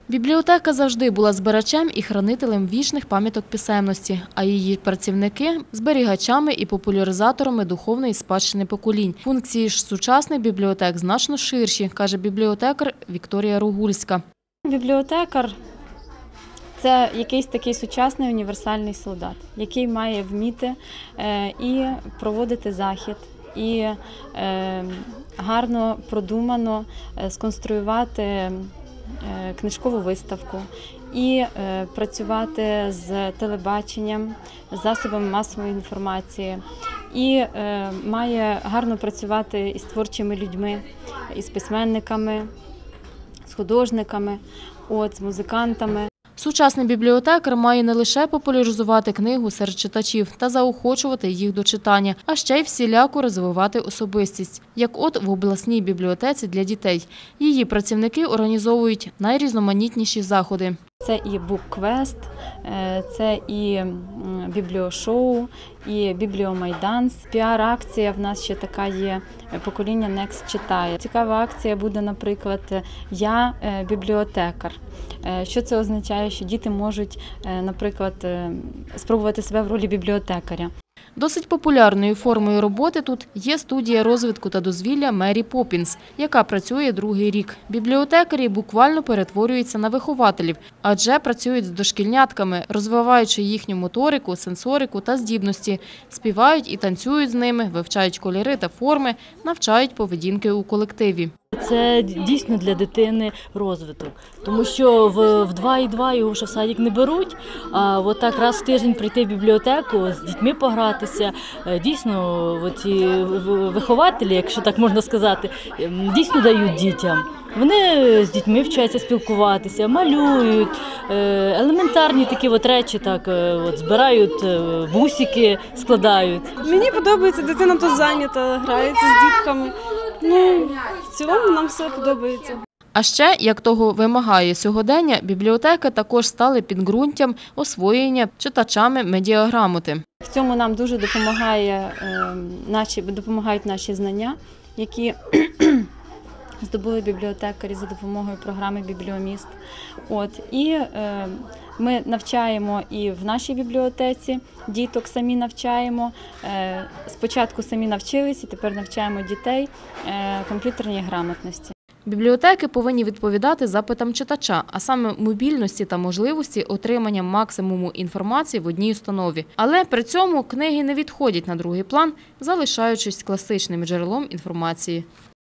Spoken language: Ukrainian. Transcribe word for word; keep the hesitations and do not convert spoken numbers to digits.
Бібліотека завжди була збирачем і хранителем вічних пам'яток писемності, а її працівники – зберігачами і популяризаторами духовної спадщини поколінь. Функції ж сучасних бібліотек значно ширші, каже бібліотекар Вікторія Ругульська. Бібліотекар – це якийсь такий сучасний універсальний солдат, який має вміти і проводити захід, і гарно, продумано сконструювати книжкову виставку і працювати з телебаченням, з засобами масової інформації. І має гарно працювати із творчими людьми, із письменниками, з художниками, от, з музикантами. Сучасний бібліотекар має не лише популяризувати книгу серед читачів та заохочувати їх до читання, а ще й всіляко розвивати особистість, як от в обласній бібліотеці для дітей. Її працівники організовують найрізноманітніші заходи. Це і букквест, це і бібліошоу, і бібліомайдан. Піар-акція в нас ще така є, покоління Next читає. Цікава акція буде, наприклад, «Я бібліотекар». Що це означає? Що діти можуть, наприклад, спробувати себе в ролі бібліотекаря. Досить популярною формою роботи тут є студія розвитку та дозвілля Мері Поппінс, яка працює другий рік. Бібліотекарі буквально перетворюються на вихователів, адже працюють з дошкільнятками, розвиваючи їхню моторику, сенсорику та здібності, співають і танцюють з ними, вивчають кольори та форми, навчають поведінки у колективі. Це дійсно для дитини розвиток, тому що в два і два його ще в садик не беруть, а от так раз в тиждень прийти в бібліотеку, з дітьми погратися, дійсно ці вихователі, якщо так можна сказати, дійсно дають дітям. Вони з дітьми вчаться спілкуватися, малюють, елементарні такі от речі, так, от, збирають бусики, складають. Мені подобається, дитина тут зайнята, грається з дітками. Ну, в цілому нам все подобається. А ще, як того вимагає сьогодення, бібліотеки також стали підґрунтям освоєння читачами медіаграмоти. В цьому нам дуже допомагає, наші, допомагають наші знання, які здобули бібліотекарі за допомогою програми «Бібліоміст». От, і е, ми навчаємо і в нашій бібліотеці, діток самі навчаємо. Е, спочатку самі навчились, і тепер навчаємо дітей е, комп'ютерній грамотності. Бібліотеки повинні відповідати запитам читача, а саме мобільності та можливості отримання максимуму інформації в одній установі. Але при цьому книги не відходять на другий план, залишаючись класичним джерелом інформації.